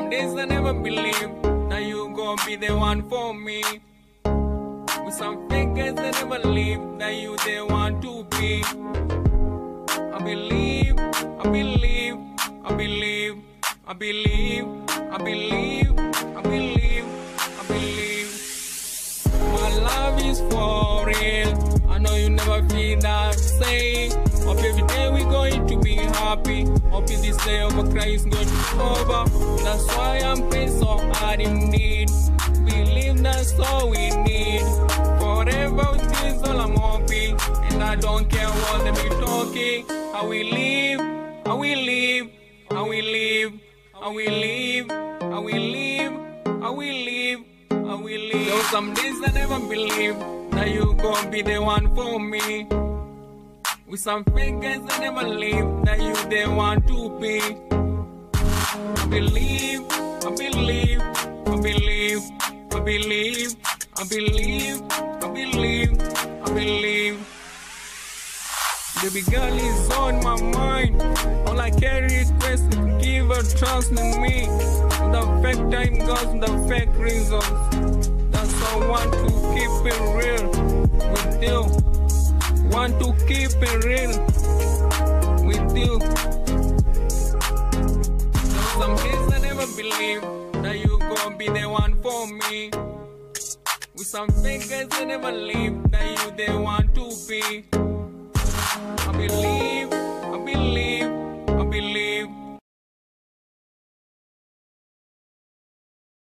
some days I never believe that you gon' be the one for me. With some fake guys I never leave that you the one to be. I believe, I believe, I believe, I believe, I believe, I believe, I believe. My love is for real. I know you never feel that same. Hope every day we going to be happy. Hope this day of a cry is going to be over. That's why I'm praying so hard indeed. Believe that's all we need. Forever with this all I'm hoping. And I don't care what they be talking. I will live, I will live, I will live, I will live, I will live, I will live, I will live. Though some days I never believe that you gon' be the one for me. With some fake guys I never leave that you the one to be. I believe, I believe, I believe, I believe, I believe, I believe, I believe. Baby girl is on my mind. All I can request is to give her trust in me. Without fake time goes, without fake reasons. That's all I want to keep it real with you. Want to keep it real with you. So some days I never believe that you gon' be the one for me. With some fake guys I never leave that you the one to be. I believe,